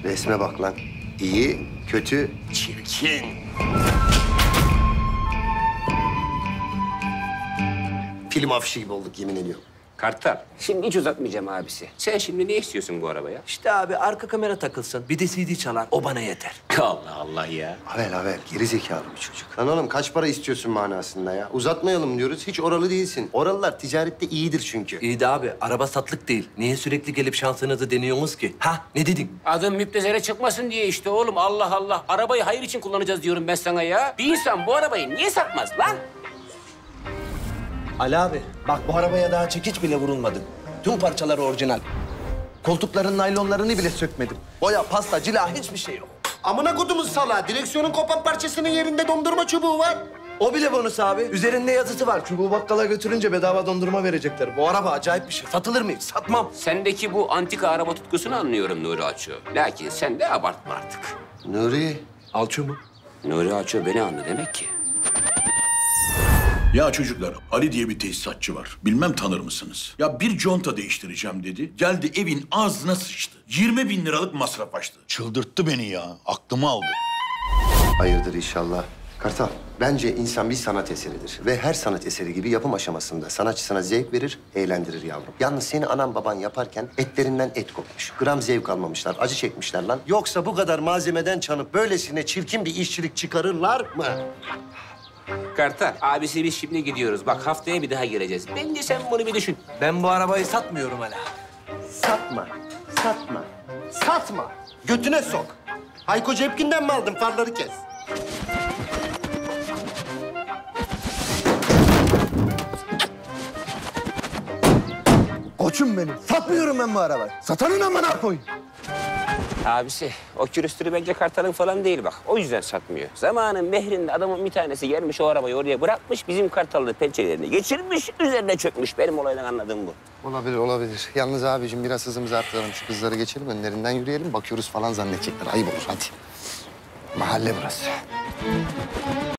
Resme bak lan. İyi, kötü, çirkin. Film afişi gibi olduk yemin ediyorum. Kartal, şimdi hiç uzatmayacağım abisi. Sen şimdi ne istiyorsun bu arabaya? İşte abi arka kamera takılsın. Bir de CD çalar. O bana yeter. Allah Allah ya. Havel, geri zekalı bir çocuk. Lan oğlum kaç para istiyorsun manasında ya? Uzatmayalım diyoruz, hiç oralı değilsin. Oralılar ticarette iyidir çünkü. İyi de abi araba satlık değil. Niye sürekli gelip şansınızı deniyorsunuz ki? Ha ne dedin? Adım müptezere çıkmasın diye işte oğlum. Allah Allah. Arabayı hayır için kullanacağız diyorum ben sana ya. Bir insan bu arabayı niye satmaz lan? Ali abi bak bu arabaya daha çekiç bile vurulmadı. Tüm parçaları orijinal. Koltukların naylonlarını bile sökmedim. Boya, pasta, cila hiçbir şey yok. Amına kodumuz salağı. Direksiyonun kopan parçasının yerinde dondurma çubuğu var. O bile bonus abi. Üzerinde yazısı var. Çubuğu bakkala götürünce bedava dondurma verecekler. Bu araba acayip bir şey. Satılır mı hiç? Satmam. Sendeki bu antika araba tutkusunu anlıyorum Nuri Aço. Lakin sen de abartma artık. Nuri. Alçı mı? Nuri Aço beni anlı demek ki. Ya çocuklar, Ali diye bir tesisatçı var. Bilmem tanır mısınız? Ya bir conta değiştireceğim dedi. Geldi evin ağzına sıçtı. 20.000 liralık masraf açtı. Çıldırttı beni ya. Aklımı aldı. Hayırdır inşallah. Kartal, bence insan bir sanat eseridir. Ve her sanat eseri gibi yapım aşamasında sanatçısına zevk verir, eğlendirir yavrum. Yalnız seni anan baban yaparken etlerinden et kopmuş. Gram zevk almamışlar, acı çekmişler lan. Yoksa bu kadar malzemeden çalıp böylesine çirkin bir işçilik çıkarırlar mı? Kartal, abisi biz şimdi gidiyoruz. Bak haftaya bir daha geleceğiz. Bence sen bunu bir düşün. Ben bu arabayı satmıyorum Ali abi. Satma. Götüne sok. Hayko Cepkin'den mi aldın? Farları kes. Koçum benim. Satmıyorum ben bu arabayı. Satanın amına koy. Abisi, o külüstürü bence Kartal'ın falan değil bak. O yüzden satmıyor. Zamanın mehrinde adamın bir tanesi gelmiş o arabayı oraya bırakmış. Bizim Kartal'ı pençelerini geçirmiş, üzerine çökmüş. Benim olaydan anladığım bu. Olabilir. Yalnız abicim biraz hızımızı arttıralım. Şu kızları geçelim, önlerinden yürüyelim. Bakıyoruz falan zannedecekler. Ayıp olur hadi. Mahalle burası.